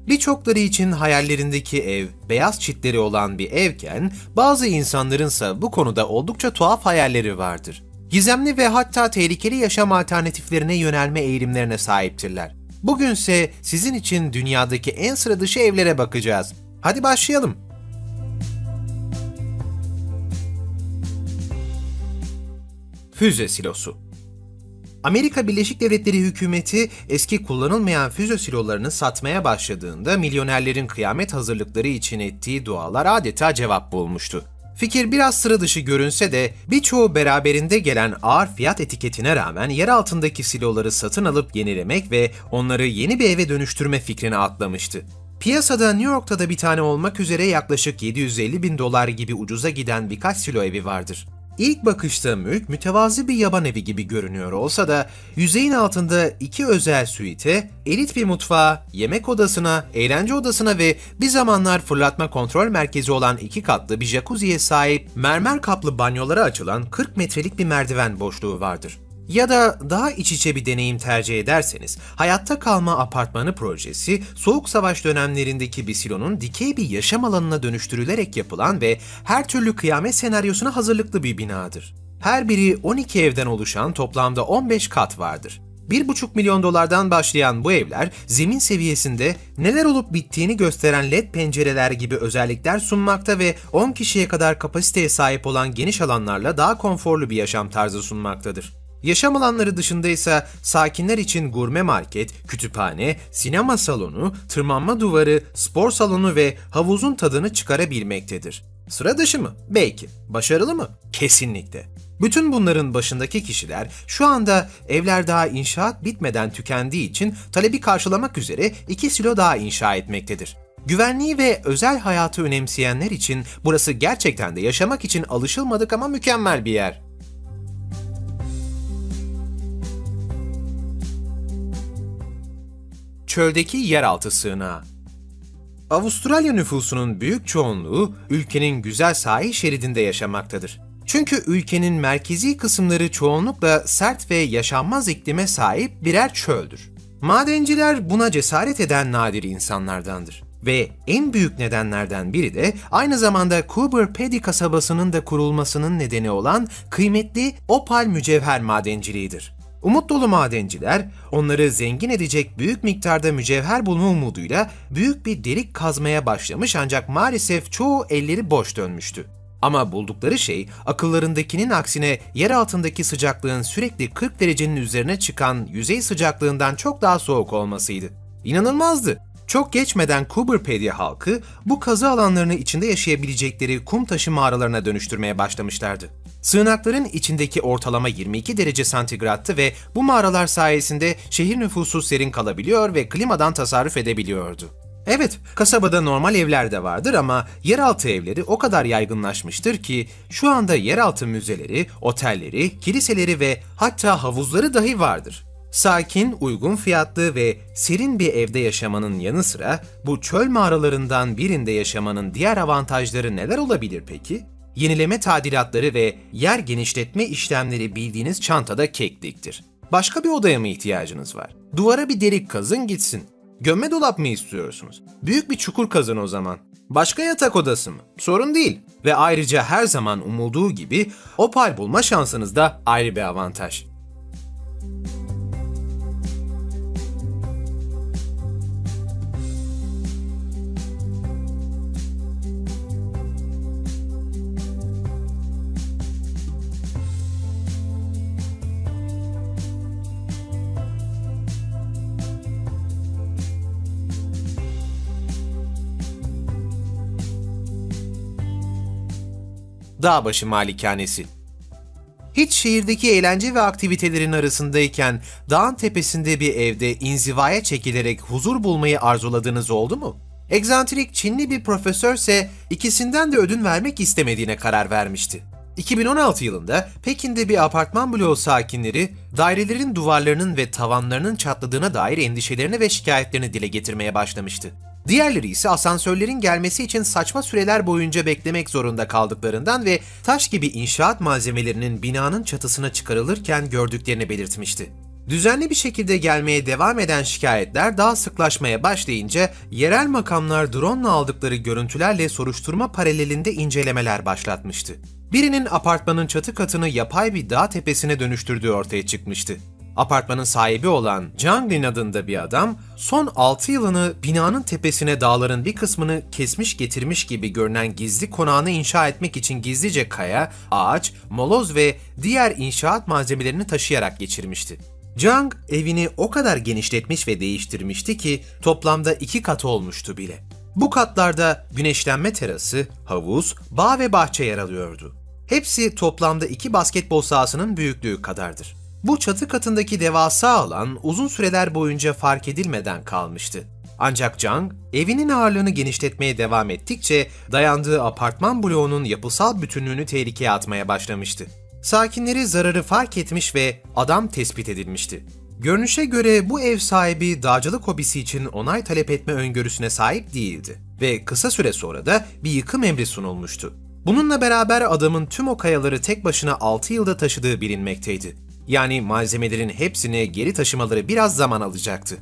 Birçokları için hayallerindeki ev, beyaz çitleri olan bir evken, bazı insanlarınsa bu konuda oldukça tuhaf hayalleri vardır. Gizemli ve hatta tehlikeli yaşam alternatiflerine yönelme eğilimlerine sahiptirler. Bugünse sizin için dünyadaki en sıra dışı evlere bakacağız. Hadi başlayalım. Füze silosu. Amerika Birleşik Devletleri hükümeti eski kullanılmayan füze silolarını satmaya başladığında milyonerlerin kıyamet hazırlıkları için ettiği dualar adeta cevap bulmuştu. Fikir biraz sıra dışı görünse de birçoğu beraberinde gelen ağır fiyat etiketine rağmen yer altındaki siloları satın alıp yenilemek ve onları yeni bir eve dönüştürme fikrine atlamıştı. Piyasada New York'ta da bir tane olmak üzere yaklaşık 750 bin dolar gibi ucuza giden birkaç silo evi vardır. İlk bakışta mülk mütevazi bir yaban evi gibi görünüyor olsa da yüzeyin altında 2 özel suite, elit bir mutfağa, yemek odasına, eğlence odasına ve bir zamanlar fırlatma kontrol merkezi olan 2 katlı bir jacuzziye sahip mermer kaplı banyolara açılan 40 metrelik bir merdiven boşluğu vardır. Ya da daha iç içe bir deneyim tercih ederseniz, hayatta kalma apartmanı projesi, Soğuk Savaş dönemlerindeki bir silonun dikey bir yaşam alanına dönüştürülerek yapılan ve her türlü kıyamet senaryosuna hazırlıklı bir binadır. Her biri 12 evden oluşan toplamda 15 kat vardır. 1,5 milyon dolardan başlayan bu evler, zemin seviyesinde neler olup bittiğini gösteren LED pencereler gibi özellikler sunmakta ve 10 kişiye kadar kapasiteye sahip olan geniş alanlarla daha konforlu bir yaşam tarzı sunmaktadır. Yaşam alanları dışında ise sakinler için gurme market, kütüphane, sinema salonu, tırmanma duvarı, spor salonu ve havuzun tadını çıkarabilmektedir. Sıra dışı mı? Belki. Başarılı mı? Kesinlikle. Bütün bunların başındaki kişiler şu anda evler daha inşaat bitmeden tükendiği için talebi karşılamak üzere 2 silo daha inşa etmektedir. Güvenliği ve özel hayatı önemseyenler için burası gerçekten de yaşamak için alışılmadık ama mükemmel bir yer. Çöldeki yeraltı sığınağı. Avustralya nüfusunun büyük çoğunluğu ülkenin güzel sahil şeridinde yaşamaktadır. Çünkü ülkenin merkezi kısımları çoğunlukla sert ve yaşanmaz iklime sahip birer çöldür. Madenciler buna cesaret eden nadir insanlardandır. Ve en büyük nedenlerden biri de aynı zamanda Coober Pedy kasabasının da kurulmasının nedeni olan kıymetli opal mücevher madenciliğidir. Umut dolu madenciler, onları zengin edecek büyük miktarda mücevher bulma umuduyla büyük bir delik kazmaya başlamış ancak maalesef çoğu elleri boş dönmüştü. Ama buldukları şey, akıllarındakinin aksine yer altındaki sıcaklığın sürekli 40 derecenin üzerine çıkan yüzey sıcaklığından çok daha soğuk olmasıydı. İnanılmazdı. Çok geçmeden Coober Pedy halkı bu kazı alanlarını içinde yaşayabilecekleri kum taşı mağaralarına dönüştürmeye başlamışlardı. Sığınakların içindeki ortalama 22 derece santigrattı ve bu mağaralar sayesinde şehir nüfusu serin kalabiliyor ve klimadan tasarruf edebiliyordu. Evet, kasabada normal evler de vardır ama yeraltı evleri o kadar yaygınlaşmıştır ki şu anda yeraltı müzeleri, otelleri, kiliseleri ve hatta havuzları dahi vardır. Sakin, uygun fiyatlı ve serin bir evde yaşamanın yanı sıra bu çöl mağaralarından birinde yaşamanın diğer avantajları neler olabilir peki? Yenileme tadilatları ve yer genişletme işlemleri bildiğiniz çantada kekliktir. Başka bir odaya mı ihtiyacınız var? Duvara bir delik kazın gitsin. Gömme dolap mı istiyorsunuz? Büyük bir çukur kazın o zaman. Başka yatak odası mı? Sorun değil. Ve ayrıca her zaman umulduğu gibi opal bulma şansınız da ayrı bir avantaj. Dağbaşı Malikanesi. Hiç şehirdeki eğlence ve aktivitelerin arasındayken dağın tepesinde bir evde inzivaya çekilerek huzur bulmayı arzuladığınız oldu mu? Egzantrik Çinli bir profesörse ikisinden de ödün vermek istemediğine karar vermişti. 2016 yılında Pekin'de bir apartman bloğu sakinleri dairelerin duvarlarının ve tavanlarının çatladığına dair endişelerini ve şikayetlerini dile getirmeye başlamıştı. Diğerleri ise asansörlerin gelmesi için saçma süreler boyunca beklemek zorunda kaldıklarından ve taş gibi inşaat malzemelerinin binanın çatısına çıkarılırken gördüklerini belirtmişti. Düzenli bir şekilde gelmeye devam eden şikayetler daha sıklaşmaya başlayınca yerel makamlar drone'la aldıkları görüntülerle soruşturma paralelinde incelemeler başlatmıştı. Birinin apartmanın çatı katını yapay bir dağ tepesine dönüştürdüğü ortaya çıkmıştı. Apartmanın sahibi olan Jang Lin adında bir adam, son 6 yılını binanın tepesine dağların bir kısmını kesmiş getirmiş gibi görünen gizli konağını inşa etmek için gizlice kaya, ağaç, moloz ve diğer inşaat malzemelerini taşıyarak geçirmişti. Jang evini o kadar genişletmiş ve değiştirmişti ki toplamda 2 katı olmuştu bile. Bu katlarda güneşlenme terası, havuz, bağ ve bahçe yer alıyordu. Hepsi toplamda 2 basketbol sahasının büyüklüğü kadardır. Bu çatı katındaki devasa alan uzun süreler boyunca fark edilmeden kalmıştı. Ancak Jang, evinin ağırlığını genişletmeye devam ettikçe dayandığı apartman bloğunun yapısal bütünlüğünü tehlikeye atmaya başlamıştı. Sakinleri zararı fark etmiş ve adam tespit edilmişti. Görünüşe göre bu ev sahibi dağcılık hobisi için onay talep etme öngörüsüne sahip değildi ve kısa süre sonra da bir yıkım emri sunulmuştu. Bununla beraber adamın tüm o kayaları tek başına 6 yılda taşıdığı bilinmekteydi. Yani malzemelerin hepsini geri taşımaları biraz zaman alacaktı.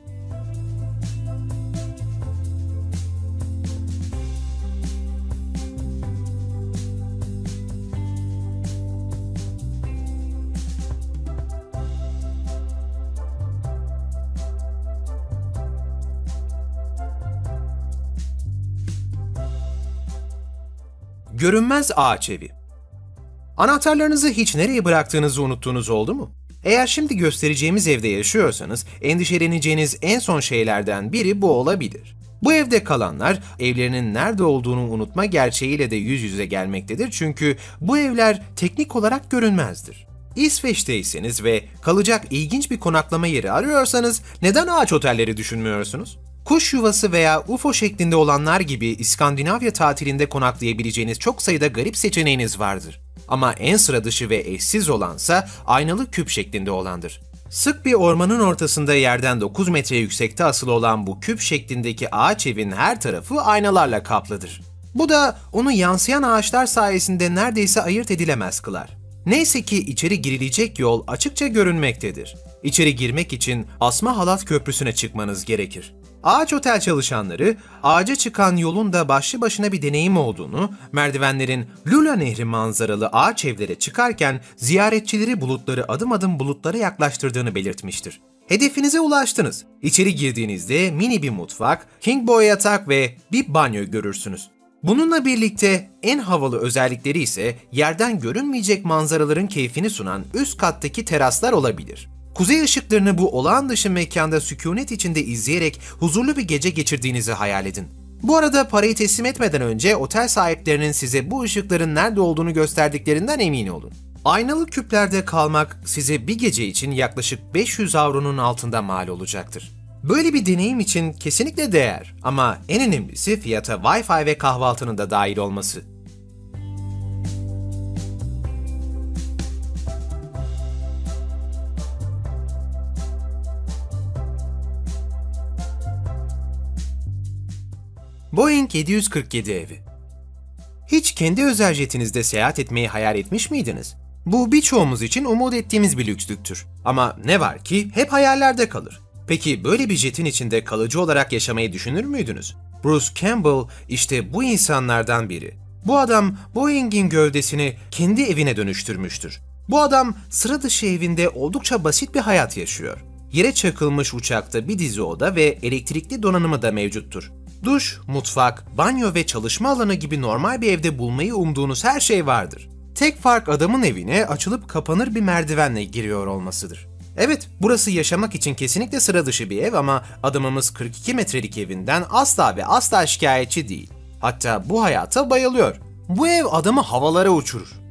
Görünmez ağaç evi. Anahtarlarınızı hiç nereye bıraktığınızı unuttuğunuz oldu mu? Eğer şimdi göstereceğimiz evde yaşıyorsanız endişeleneceğiniz en son şeylerden biri bu olabilir. Bu evde kalanlar evlerinin nerede olduğunu unutma gerçeğiyle de yüz yüze gelmektedir çünkü bu evler teknik olarak görünmezdir. İsveç'teyseniz ve kalacak ilginç bir konaklama yeri arıyorsanız neden ağaç otelleri düşünmüyorsunuz? Kuş yuvası veya UFO şeklinde olanlar gibi İskandinavya tatilinde konaklayabileceğiniz çok sayıda garip seçeneğiniz vardır. Ama en sıra dışı ve eşsiz olansa aynalı küp şeklinde olandır. Sık bir ormanın ortasında yerden 9 metre yüksekte asılı olan bu küp şeklindeki ağaç evin her tarafı aynalarla kaplıdır. Bu da onu yansıyan ağaçlar sayesinde neredeyse ayırt edilemez kılar. Neyse ki içeri girilecek yol açıkça görünmektedir. İçeri girmek için Asma Halat Köprüsü'ne çıkmanız gerekir. Ağaç otel çalışanları, ağaca çıkan yolun da başlı başına bir deneyim olduğunu, merdivenlerin Lula Nehri manzaralı ağaç evlere çıkarken ziyaretçileri bulutları adım adım bulutlara yaklaştırdığını belirtmiştir. Hedefinize ulaştınız. İçeri girdiğinizde mini bir mutfak, king boy yatak ve bir banyo görürsünüz. Bununla birlikte en havalı özellikleri ise yerden görünmeyecek manzaraların keyfini sunan üst kattaki teraslar olabilir. Kuzey ışıklarını bu olağan dışı mekanda sükunet içinde izleyerek huzurlu bir gece geçirdiğinizi hayal edin. Bu arada parayı teslim etmeden önce otel sahiplerinin size bu ışıkların nerede olduğunu gösterdiklerinden emin olun. Aynalı küplerde kalmak size bir gece için yaklaşık 500 avronun altında mal olacaktır. Böyle bir deneyim için kesinlikle değer ama en önemlisi fiyata Wi-Fi ve kahvaltının da dahil olması. Boeing 747 evi. Hiç kendi özel jetinizde seyahat etmeyi hayal etmiş miydiniz? Bu birçoğumuz için umut ettiğimiz bir lükslüktür. Ama ne var ki hep hayallerde kalır. Peki böyle bir jetin içinde kalıcı olarak yaşamayı düşünür müydünüz? Bruce Campbell işte bu insanlardan biri. Bu adam Boeing'in gövdesini kendi evine dönüştürmüştür. Bu adam sıra dışı evinde oldukça basit bir hayat yaşıyor. Yere çakılmış uçakta bir dizi oda ve elektrikli donanımı da mevcuttur. Duş, mutfak, banyo ve çalışma alanı gibi normal bir evde bulmayı umduğunuz her şey vardır. Tek fark adamın evine açılıp kapanır bir merdivenle giriyor olmasıdır. Evet, burası yaşamak için kesinlikle sıra dışı bir ev ama adamımız 42 metrelik evinden asla ve asla şikayetçi değil. Hatta bu hayata bayılıyor. Bu ev adamı havalara uçurur.